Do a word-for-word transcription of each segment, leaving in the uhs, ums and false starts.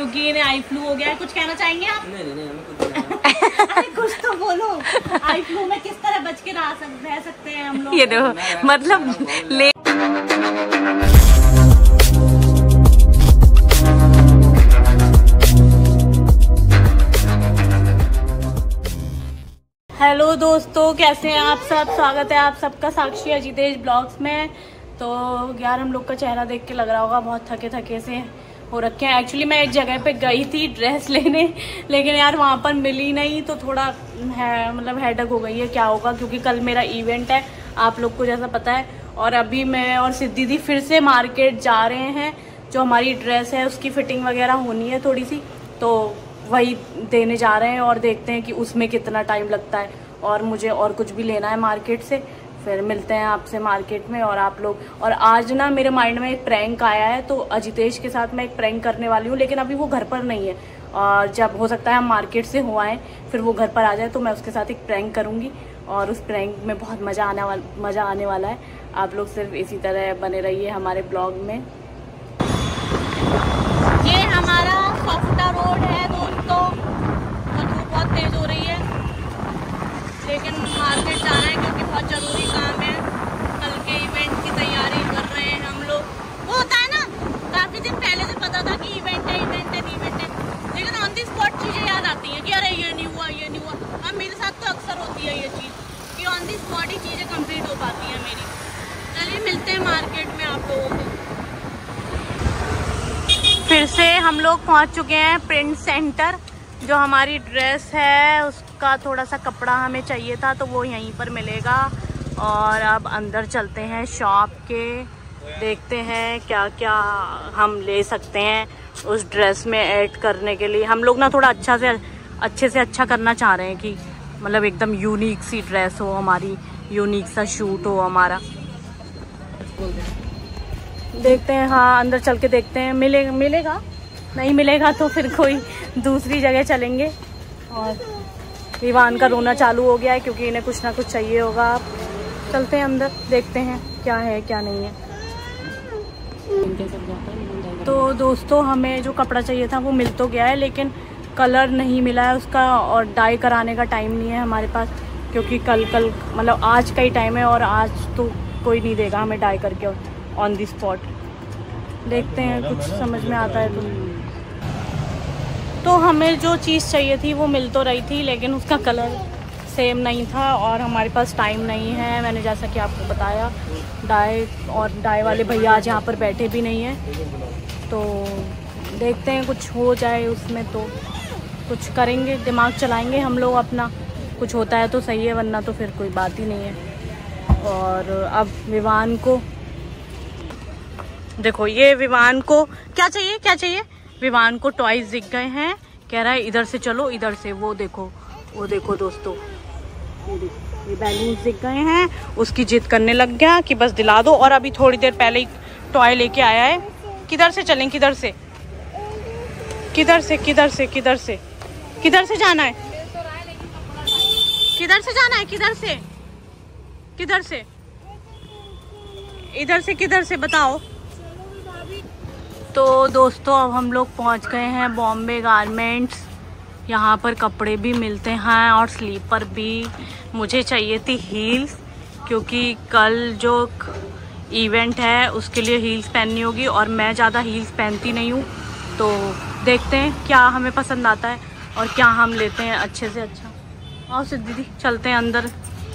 क्योंकि इन्हें eye flu हो गया है। कुछ कहना चाहेंगे आप? नहीं नहीं, नहीं हमें कुछ नहीं। अरे कुछ तो बोलो, आई फ्लू में किस तरह बच के रह सकते रह सकते हैं हम लोग? ये देखो मतलब ले हेलो दोस्तों, कैसे हैं आप सब? स्वागत है आप सबका साक्षी अजितेश ब्लॉग्स में। तो यार हम लोग का चेहरा देख के लग रहा होगा बहुत थके थके से हो रखे हैं। एक्चुअली मैं एक जगह पे गई थी ड्रेस लेने, लेकिन यार वहाँ पर मिली नहीं, तो थोड़ा है मतलब हेडेक हो गई है। क्या होगा, क्योंकि कल मेरा इवेंट है, आप लोग को जैसा पता है। और अभी मैं और सिद्धि दी फिर से मार्केट जा रहे हैं। जो हमारी ड्रेस है उसकी फिटिंग वगैरह होनी है थोड़ी सी, तो वही देने जा रहे हैं और देखते हैं कि उसमें कितना टाइम लगता है। और मुझे और कुछ भी लेना है मार्केट से, फिर मिलते हैं आपसे मार्केट में। और आप लोग, और आज ना मेरे माइंड में एक प्रैंक आया है, तो अजितेश के साथ मैं एक प्रैंक करने वाली हूँ, लेकिन अभी वो घर पर नहीं है। और जब हो सकता है हम मार्केट से हो आए, फिर वो घर पर आ जाए, तो मैं उसके साथ एक प्रैंक करूँगी। और उस प्रैंक में बहुत मज़ा आने वाला मज़ा आने वाला है। आप लोग सिर्फ इसी तरह बने रहिए हमारे ब्लॉग में। ये हमारा सॉफ्टा रोड है दोस्तों, तो धूप बहुत तेज हो रही है, लेकिन मार्केट जाना है क्योंकि बहुत ज़रूरी काम है। कल के इवेंट की तैयारी कर रहे हैं हम लोग। वो होता है ना, काफ़ी दिन पहले से पता था कि इवेंट है इवेंट है इवेंट है, लेकिन ऑन दी स्पॉट चीज़ें याद आती हैं कि अरे ये नहीं हुआ ये नहीं हुआ। अब मेरे साथ तो अक्सर होती है ये चीज़ कि ऑन दी स्पॉट ही चीज़ें कंप्लीट हो पाती हैं मेरी। चलिए मिलते हैं मार्केट में आप लोगों को। फिर से हम लोग पहुंच चुके हैं प्रिंट सेंटर। जो हमारी ड्रेस है उसका थोड़ा सा कपड़ा हमें चाहिए था, तो वो यहीं पर मिलेगा। और अब अंदर चलते हैं शॉप के, देखते हैं क्या क्या हम ले सकते हैं उस ड्रेस में ऐड करने के लिए। हम लोग ना थोड़ा अच्छा से अच्छे से अच्छा करना चाह रहे हैं कि मतलब एकदम यूनिक सी ड्रेस हो हमारी, यूनिक सा शूट हो हमारा। देखते हैं, हाँ अंदर चल के देखते हैं। मिलेगा मिलेगा नहीं मिलेगा तो फिर कोई दूसरी जगह चलेंगे। और विवान का रोना चालू हो गया है क्योंकि इन्हें कुछ ना कुछ चाहिए होगा। आप चलते हैं अंदर, देखते हैं क्या है क्या नहीं है। तो दोस्तों हमें जो कपड़ा चाहिए था वो मिल तो गया है, लेकिन कलर नहीं मिला है उसका, और डाई कराने का टाइम नहीं है हमारे पास, क्योंकि कल कल मतलब आज का ही टाइम है, और आज तो कोई नहीं देगा हमें डाई करके ऑन दी स्पॉट। देखते हैं कुछ समझ में आता है तो। तो हमें जो चीज़ चाहिए थी वो मिल तो रही थी, लेकिन उसका कलर सेम नहीं था, और हमारे पास टाइम नहीं है। मैंने जैसा कि आपको बताया, डाई और डाई वाले भैया आज यहाँ पर बैठे भी नहीं हैं। तो देखते हैं कुछ हो जाए उसमें तो कुछ करेंगे, दिमाग चलाएंगे हम लोग अपना। कुछ होता है तो सही है, वरना तो फिर कोई बात ही नहीं है। और अब विवान को देखो, ये विवान को क्या चाहिए क्या चाहिए विवान को टॉयज दिख गए हैं, कह रहा है इधर से चलो इधर से। वो देखो वो देखो दोस्तों, ये बैलून्स दिख गए हैं, उसकी जिद करने लग गया कि बस दिला दो। और अभी थोड़ी देर पहले ही टॉय लेके आया है। किधर से चलें, किधर से किधर से किधर से किधर से किधर से जाना है, किधर से जाना है, किधर से किधर से इधर से किधर से बताओ। तो दोस्तों अब हम लोग पहुंच गए हैं बॉम्बे गारमेंट्स। यहाँ पर कपड़े भी मिलते हैं और स्लीपर भी। मुझे चाहिए थी हील्स, क्योंकि कल जो इवेंट है उसके लिए हील्स पहननी होगी, और मैं ज़्यादा हील्स पहनती नहीं हूँ। तो देखते हैं क्या हमें पसंद आता है और क्या हम लेते हैं अच्छे से अच्छा। आओ सिद्धि दी, चलते हैं अंदर।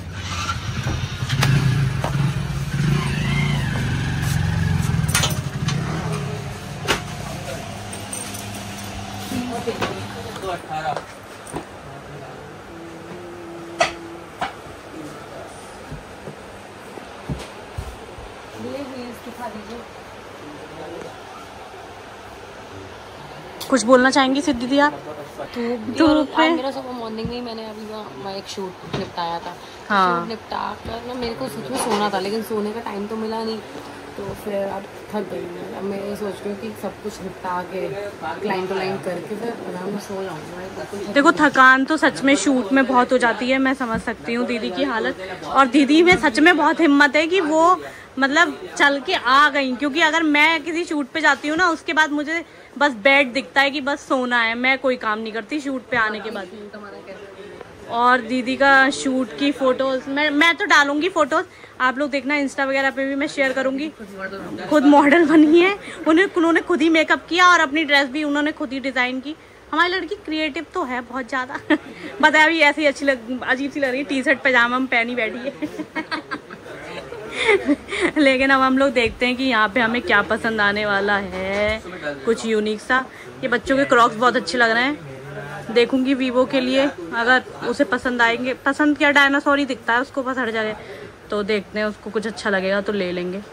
कुछ बोलना चाहेंगी सिद्धि दी आप? तो आज मेरा सुबह मॉर्निंग में ही मैंने अभी वहाँ एक शूट निपटाया था। हाँ। शूट निपटा कर ना मेरे को सच में सोना था, लेकिन सोने का टाइम तो मिला नहीं। तो फिर अब थक गई मैं। अब मैं ये सोच रही हूँ कि सब कुछ निपटा के क्लाइंट टू क्लाइंट करके फिर आराम से सो जाऊँगा। देखो थकान तो सच में शूट में बहुत हो जाती है, मैं समझ सकती हूँ दीदी की हालत। और दीदी में सच में बहुत हिम्मत है कि वो मतलब चल के आ गई, क्योंकि अगर मैं किसी शूट पे जाती हूँ ना उसके बाद मुझे बस बेड दिखता है कि बस सोना है, मैं कोई काम नहीं करती शूट पे आने के बाद। और दीदी का शूट की फोटोज मैं मैं तो डालूंगी फोटोज, आप लोग देखना इंस्टा वगैरह पे भी मैं शेयर करूंगी। खुद मॉडल बनी है, उन्हें उन्होंने खुद ही मेकअप किया और अपनी ड्रेस भी उन्होंने खुद ही डिजाइन की। हमारी लड़की क्रिएटिव तो है बहुत ज्यादा। बताया भी ऐसी अच्छी लग अजीब सी लग रही है, टी शर्ट पैजामा में पहनी बैठी है। लेकिन अब हम लोग देखते हैं कि यहाँ पे हमें क्या पसंद आने वाला है, कुछ यूनिक सा। ये बच्चों के क्रॉक्स बहुत अच्छे लग रहे हैं, देखूंगी वीवो के लिए, अगर उसे पसंद आएंगे। पसंद क्या, डायनासोर ही दिखता है उसको बस हर जगह, तो देखते हैं उसको कुछ अच्छा लगेगा तो ले लेंगे।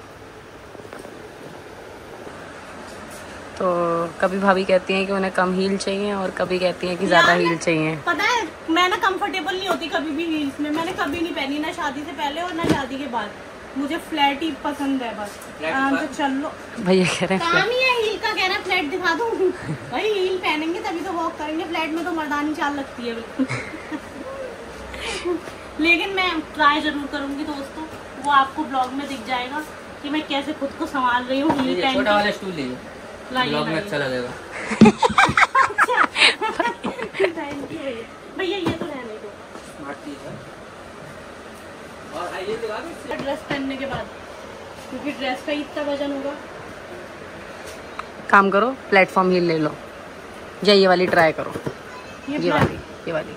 तो कभी भाभी कहती हैं कि उन्हें कम हील चाहिए और कभी कहती हैं कि ज्यादा हील चाहिए। पता है मैं ना कंफर्टेबल नहीं होती कभी भी हील्स में, मैंने कभी नहीं पहनी, ना शादी से पहले और ना शादी के बाद। मुझे फ्लैट ही पसंद है, बस आराम से चल लो। भैया कह रहे हैं काम ही है हील का, कहना फ्लैट दिखा दूँ। भाई हील पहनेंगे तभी तो वॉक करेंगे, फ्लैट में तो मर्दानी चाल लगती है बिल्कुल। लेकिन मैं ट्राई जरूर करूंगी दोस्तों, वो आपको ब्लॉग में दिख जाएगा कि मैं कैसे खुद को संभाल रही हूँ हील पहन के। छोटा वाला स्टूल ले लो, ब्लॉग में अच्छा लगेगा। थैंक यू भैया, ये तो रहने दो। स्मार्ट चीज है। और आइए दिखा दो ड्रेस पहनने के बाद, क्योंकि ड्रेस का इतना वजन होगा। काम करो प्लेटफॉर्म हील ले लो, या ये वाली ट्राई करो, ये, ये वाली ये वाली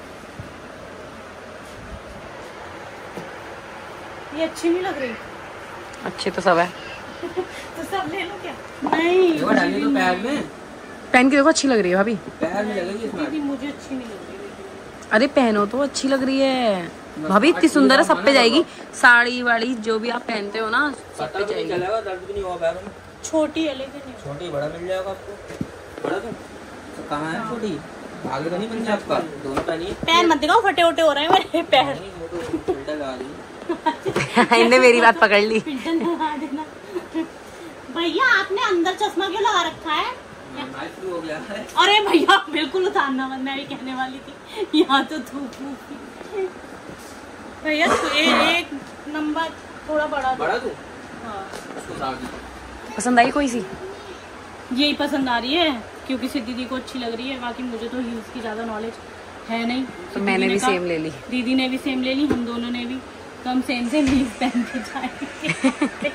ये अच्छी नहीं लग रही। अच्छी तो सब है, तो सब ले लो क्या? नहीं देखो डालिए तो पैर में, पहन के देखो अच्छी लग रही है भाभी। पैर में लगेगी स्मार्ट। दीदी मुझे अच्छी नहीं लग रही। अरे पहनो तो अच्छी लग रही है भाभी, इतनी सुंदर है, सब पे जाएगी। साड़ी वाड़ी जो भी आप पहनते हो ना सब पे जाएगी। चलेगा, दर्द भी नहीं होगा पैरों में। छोटी है लेकिन छोटी बड़ा मिल जाएगा आपको। बड़ा तो, तो कहाँ है छोटी? आगे तो नहीं मिल जाए आपका, दोनों पहनिए। पैर मत दिखाओ, फटे उटे हो रहे हैं मेरे पैर। फिल्टर लगा दी। इनने मेरी बात पकड़ ली। फिल्टर लगा देना। भैया आपने अंदर चश्मा क्यों लगा रखा है? हो गया है। अरे भैया बिल्कुल उतारना मत, मैं भी कहने वाली थी यहाँ तो धूप धूप। भैया तो ए, एक नंबर थोड़ा बड़ा दो। बड़ा दो? हाँ। पसंद आई कोई सी? यही पसंद आ रही है क्योंकि सिद्धि दीदी को अच्छी लग रही है, बाकी मुझे तो हील्स की ज्यादा नॉलेज है नहीं। तो मैंने भी सेम ले ली, दीदी ने भी सेम ले ली, हम दोनों ने भी, तो हम सेम सेम हील्स पहन के जाएंगे।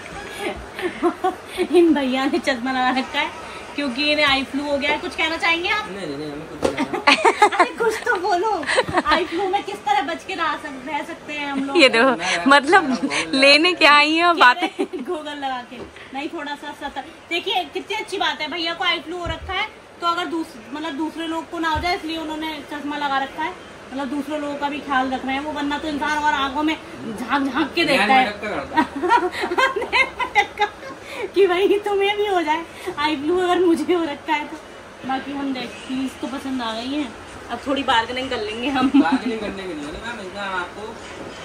इन भैया ने चश्मा लगा रखा है क्योंकि इन्हें आई फ्लू हो गया है। कुछ कहना चाहेंगे आप? नहीं नहीं, नहीं हमें कुछ नहीं। अरे कुछ तो बोलो, आई फ्लू में किस तरह बच के रह सक, रह सकते हैं हम लोग? ये देखो मतलब लेने क्या आई है बातें। गूगल लगा के नहीं, थोड़ा सा सतर। देखिए कितनी अच्छी बात है, भैया को आई फ्लू हो रखा है तो अगर दूस, मतलब दूसरे लोग को ना हो जाए इसलिए उन्होंने चश्मा लगा रखा है, मतलब दूसरे लोगों का भी ख्याल रख रहे हैं वो, वरना तो इंसान और आंखों में झांक झांक के देखता है कि भाई तुम्हें भी हो जाए आई फ्लू अगर मुझे हो रखा है तो। बाकी हम देख चीज तो पसंद आ गई है, अब थोड़ी बार्गेनिंग कर लेंगे हम। बार्गेनिंग करने के लिए मैम इसमें आपको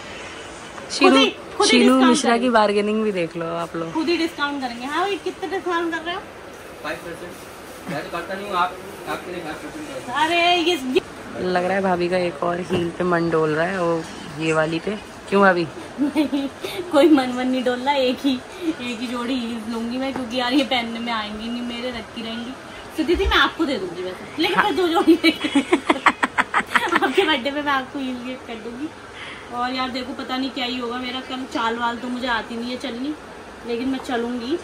शीनू शीनू मिश्रा की बार्गेनिंग भी देख लो आप लोग, खुद ही डिस्काउंट करेंगे। हाँ भाई कितने डिस्काउंट कर रहे हो? Five percent. मैं तो करता नहीं हूँ, आप आपके लिए फाइव परसेंट। अरे ये लग रहा है भाभी का एक और हील पे मन डोल रहा है, वो ये वाली पे। क्यों भाभी? नहीं कोई मन मन नहीं डोल रहा, एक ही एक ही जोड़ी हील्स लूंगी मैं, क्योंकि यार ये पहनने में आएंगी नहीं, मेरे रखी रहेंगी। तो दीदी मैं आपको दे दूंगी वैसे, लेकिन मैं दो जोड़ी आपके बर्थडे पे मैं आपको हील गिफ्ट कर दूंगी। और यार देखो पता नहीं क्या ही होगा मेरा, कल चाल वाल तो मुझे आती नहीं है चलनी, लेकिन मैं चलूंगी।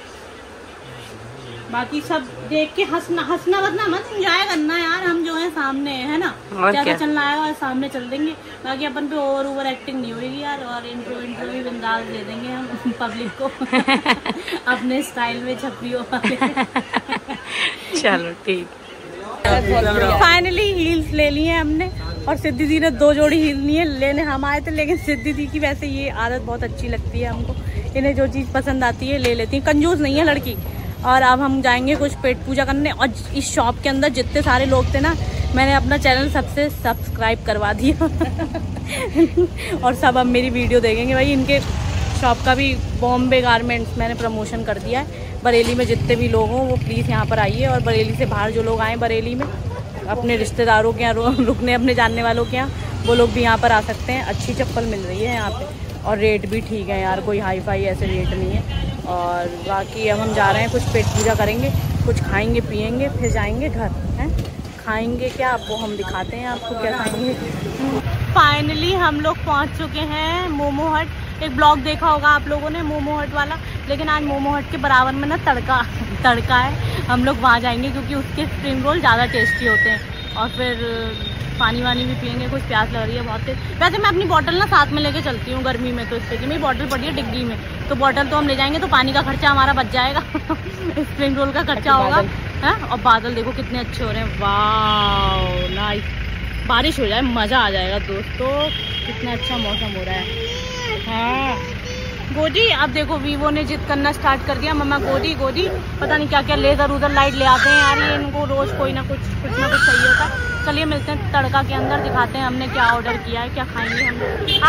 बाकी सब देख के हंसना हंसना वरना मत, एंजॉय करना यार, हम जो है सामने है ना, जैसा चलना आएगा सामने चल देंगे। बाकी अपन पे ओवर ओवर एक्टिंग नहीं होगी यार, और इंट्रो इंट्रो भी बिंदास दे देंगे हम पब्लिक को अपने स्टाइल में छपरियों वाले। चलो ठीक। फाइनली हील्स ले लिए हमने, और सिद्धि दी ने दो जोड़ी हील लिए लेने हम आए थे, लेकिन सिद्धि दी की वैसे ये आदत बहुत अच्छी लगती है हमको, इन्हें जो चीज़ पसंद आती है ले लेती है, कंजूस नहीं है लड़की। और अब हम जाएंगे कुछ पेट पूजा करने, और इस शॉप के अंदर जितने सारे लोग थे ना, मैंने अपना चैनल सबसे सब्सक्राइब करवा दिया और सब अब मेरी वीडियो देखेंगे। भाई इनके शॉप का भी, बॉम्बे गारमेंट्स, मैंने प्रमोशन कर दिया है। बरेली में जितने भी लोग हों वो प्लीज़ यहाँ पर आइए, और बरेली से बाहर जो लोग आएँ बरेली में अपने रिश्तेदारों के यहाँ रुकने, अपने जानने वालों के यहाँ, वो लोग भी यहाँ पर आ सकते हैं। अच्छी चप्पल मिल रही है यहाँ पे, और रेट भी ठीक है यार, कोई हाई फाई ऐसे रेट नहीं है। और बाकी अब हम जा रहे हैं, कुछ पेट पूजा करेंगे, कुछ खाएंगे पिएंगे, फिर जाएंगे घर। हैं खाएंगे क्या वो हम दिखाते हैं आपको क्या खाएंगे। फाइनली हम लोग पहुँच चुके हैं मोमो हट। एक ब्लॉग देखा होगा आप लोगों ने मोमो हट वाला, लेकिन आज मोमो हट के बराबर में ना तड़का तड़का है। हम लोग वहाँ जाएंगे क्योंकि उसके स्प्रिंग रोल ज़्यादा टेस्टी होते हैं। और फिर पानी वानी भी पियेंगे, कुछ प्यास लग रही है बहुत तेज। वैसे मैं अपनी बोतल ना साथ में लेके चलती हूँ गर्मी में, तो इससे कि मेरी बोतल पड़ी है डिग्गी में, तो बोतल तो हम ले जाएंगे, तो पानी का खर्चा हमारा बच जाएगा स्प्रिंग रोल का खर्चा होगा। है और बादल देखो कितने अच्छे हो रहे हैं, वाह नाइस। बारिश हो जाए मज़ा आ जाएगा दोस्तों, कितना अच्छा मौसम हो रहा है। हाँ गोदी, अब देखो वीवो ने जिद करना स्टार्ट कर दिया, मम्मा गोदी गोदी, पता नहीं क्या क्या लेज़र उधर लाइट ले आते हैं यार, ये इनको रोज़ कोई ना कुछ कुछ ना कुछ चाहिए होता है। चलिए मिलते हैं तड़का के अंदर, दिखाते हैं हमने क्या ऑर्डर किया है, क्या खाएंगे हम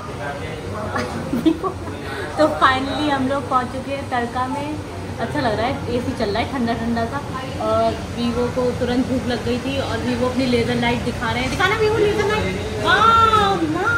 लोग। तो फाइनली हम लोग पहुँच चुके हैं तड़का में। अच्छा लग रहा है, एसी चल रहा है ठंडा ठंडा सा, और वीवो को तुरंत भूख लग गई थी, और वीवो अपनी लेज़र लाइट दिखा रहे हैं। दिखाना वीवो लेज़र लाइट, वाह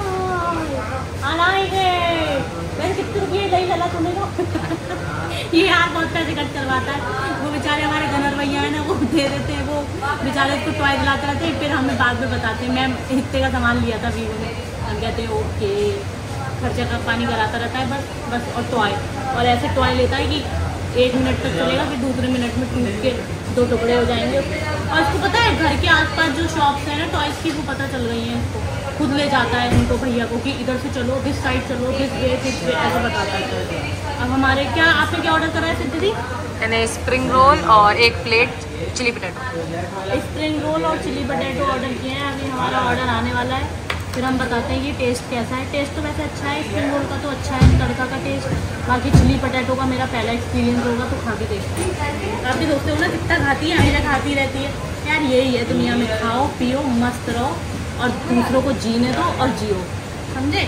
वैसे कितने रुपये दही लगा तुम्हें तो ये यार बहुत पैसे खर्च करवाता है वो बेचारे, हमारे गनर भैया है ना, वो दे देते हैं, वो बेचारे उसको टॉय दिलाते रहते हैं, फिर हमें बाद में बताते हैं मैम इतने का सामान लिया था वीवो ने। हम कहते हैं ओके, खर्चा का पानी कराता रहता है बस बस और टॉय, और ऐसे टॉय लेता है कि एक मिनट तक चलेगा, फिर दूसरे मिनट में टूट के दो टुकड़े हो जाएंगे। और इसको पता है घर के आसपास जो शॉप्स हैं ना टॉयज़ की, वो पता चल गई हैं इसको, खुद ले जाता है उनको भैया को कि इधर से चलो, दिस साइड चलो, दिस वे दिस वे, ऐसा बताता है। अब हमारे क्या, आपने क्या ऑर्डर करा है सिद्धि दी? मैंने स्प्रिंग रोल और एक plate chilli potato. Spring roll और चिली पटेटो ऑर्डर किए हैं, अभी हमारा ऑर्डर आने वाला है, फिर हम बताते हैं कि टेस्ट कैसा है। टेस्ट तो वैसे अच्छा है, स्प्रिंग रोल का तो अच्छा है, तड़का का टेस्ट, बाकी चिली पटेटो का मेरा पहला एक्सपीरियंस होगा, तो खा के देखते हैं। आपके दोस्तों को ना कितना खाती है, हमेशा खाती रहती है यार, यही है दुनिया में, खाओ पियो मस्त रहो और दूसरों को जीने दो और जियो, समझे।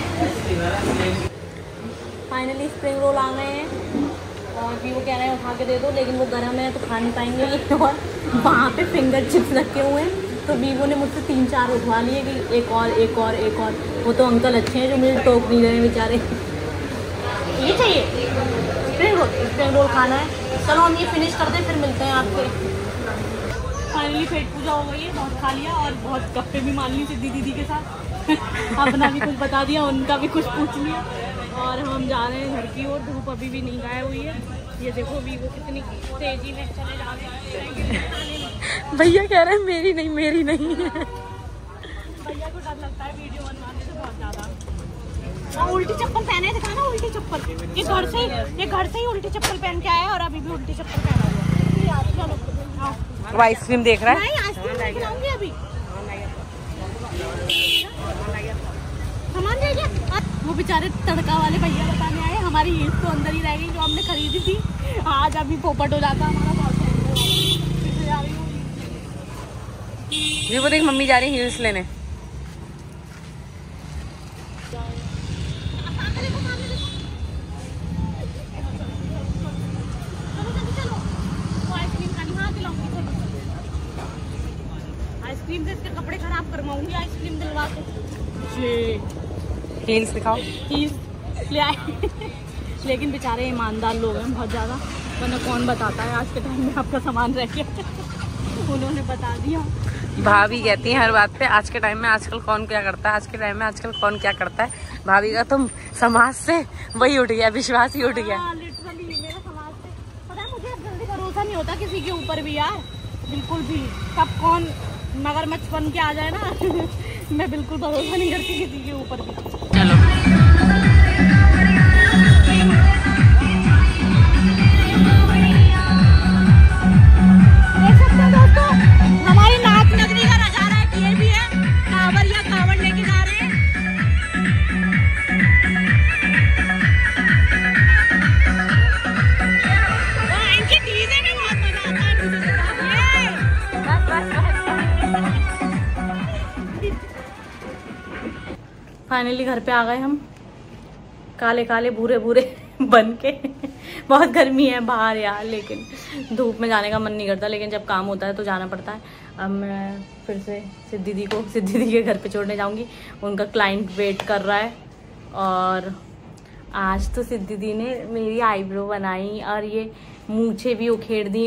फाइनली स्प्रिंग रोल आ गए हैं, और भी वो कह रहे हैं उठा के दे दो, लेकिन वो गर्म है तो खा नहीं पाएंगे ये। और वहाँ पे फिंगर चिप्स रखे हुए हैं, तो वीवो ने मुझसे तीन चार उठवा लिए कि एक और एक और एक और। वो तो अंकल अच्छे हैं जो मुझे टोक नहीं रहे बेचारे। ये चाहिए स्प्रिंग रोल, स्प्रिंग रोल खाना है। चलो हम ये फिनिश करते हैं, फिर मिलते हैं आपसे। फाइनली पेट पूजा हो गई है, बहुत खा लिया और बहुत गप्पे भी मान ली सिद्धि दीदी के साथ अपना भी कुछ बता दिया, उनका भी कुछ पूछ लिया, और हम जा रहे हैं घर की ओर। धूप अभी भी नहीं गायब हुई है, ये देखो वीवो कितनी तेजी में चले जा रहे हैं। भैया कह रहे हैं मेरी नहीं मेरी नहीं है। भैया को डर लगता है वीडियो बनवाने से बहुत ज्यादा। और उल्टी चप्पल पहने थे ना, उल्टी चप्पल, ये घर से ये घर से ही उल्टी चप्पल पहन के आया, और अभी भी उल्टी चप्पल पहना हुआ है। वो आइसक्रीम देख रहा है, नहीं आइसक्रीम खिलाऊंगी अभी, सामान दे गया। वो बेचारे तड़का वाले भैया बताने आए, हमारी हील्स तो अंदर ही रह गई जो हमने खरीदी थी, आज अभी पोपट हो जाता हमारा। ये वो देख मम्मी जा रही है हील्स लेने। आइसक्रीम से इसके कपड़े खराब करवाऊंगी, आइसक्रीम दिलवा के। हील्स दिखाओ, हील्स ले आए लेकिन बेचारे ईमानदार लोग हैं बहुत ज़्यादा, वरना कौन बताता है आज के टाइम में आपका सामान रह गया उन्होंने बता दिया। भाभी कहती हैं हर बात पे आज के टाइम में आजकल कौन क्या करता है, आज के टाइम में आजकल कौन क्या करता है। भाभी का तुम समाज से वही उठ गया, विश्वास ही उठ गया। लिटरली मेरा समाज से, पता है मुझे अब जल्दी भरोसा नहीं होता किसी के ऊपर भी यार, बिल्कुल भी। कब कौन मगरमच्छ बन के आ जाए ना मैं बिल्कुल भरोसा नहीं करती किसी के ऊपर भी। चलो दोस्तों हमारी नाथ नगरी का नजारा है, ये भी है कांवड़ या कांवड़ लेके जा रहे हैं। इनकी डीजे में बहुत मजा आता है। फाइनली घर पे आ गए हम, काले काले भूरे भूरे बन के। बहुत गर्मी है बाहर यार, लेकिन धूप में जाने का मन नहीं करता, लेकिन जब काम होता है तो जाना पड़ता है। अब मैं फिर से सिद्धि दी को सिद्धि दी के घर पे छोड़ने जाऊंगी, उनका क्लाइंट वेट कर रहा है। और आज तो सिद्धि दी ने मेरी आईब्रो बनाई और ये मूछें भी उखेड़ दी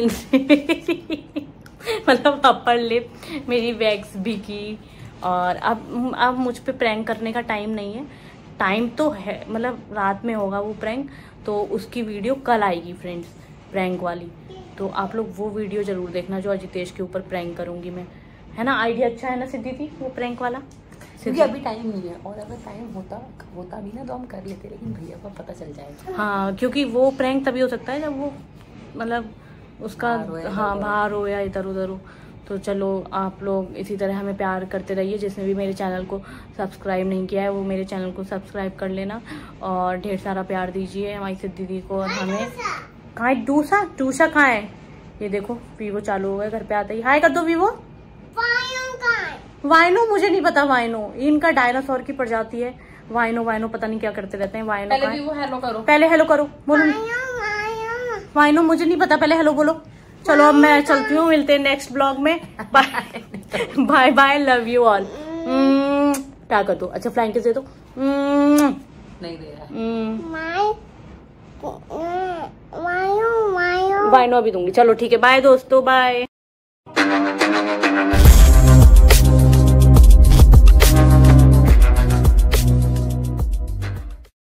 मतलब अपर लिप मेरी वैक्स भी की। और अब अब मुझ पे प्रैंक करने का टाइम नहीं है, टाइम तो है, मतलब रात में होगा वो प्रैंक, तो उसकी वीडियो कल आएगी फ्रेंड्स, प्रैंक वाली। तो आप लोग वो वीडियो जरूर देखना जो अजितेश के ऊपर प्रैंक करूंगी मैं, है ना। आइडिया अच्छा है ना सिद्धि थी वो प्रैंक वाला, क्योंकि अभी टाइम नहीं है, और अगर टाइम होता होता भी ना तो हम कर लेते, लेकिन भैया को पता चल जाएगा। हाँ, क्योंकि वो प्रैंक तभी हो सकता है जब वो मतलब उसका हाँ बाहर हो या इधर उधर हो। तो चलो आप लोग इसी तरह हमें प्यार करते रहिए। जिसने भी मेरे चैनल को सब्सक्राइब नहीं किया है वो मेरे चैनल को सब्सक्राइब कर लेना, और ढेर सारा प्यार दीजिए हमारी सिद्धि दी को। और हमें कहाँ है डूसा, डूसा कहाँ है? ये देखो वीवो चालू हो गया, घर पे आता ही हाय कर दो वीवो। वाइनो मुझे नहीं पता, वाइनो इनका डायनासोर की प्रजाति है। वाइनो वाइनो पता नहीं क्या करते रहते हैं। वाइनो पहले वीवो हेलो करो, पहले हेलो करो, बोलो। वाइनो मुझे नहीं पता, पहले हेलो बोलो। चलो अब मैं चलती हूँ, मिलते हैं नेक्स्ट ब्लॉग में। Bye bye bye, love you all. क्या कर दो, अच्छा फ्लाइंग किस दे दो। नहीं दे रहा, वाइनो अभी दूंगी। चलो ठीक है, बाय दोस्तों, बाय।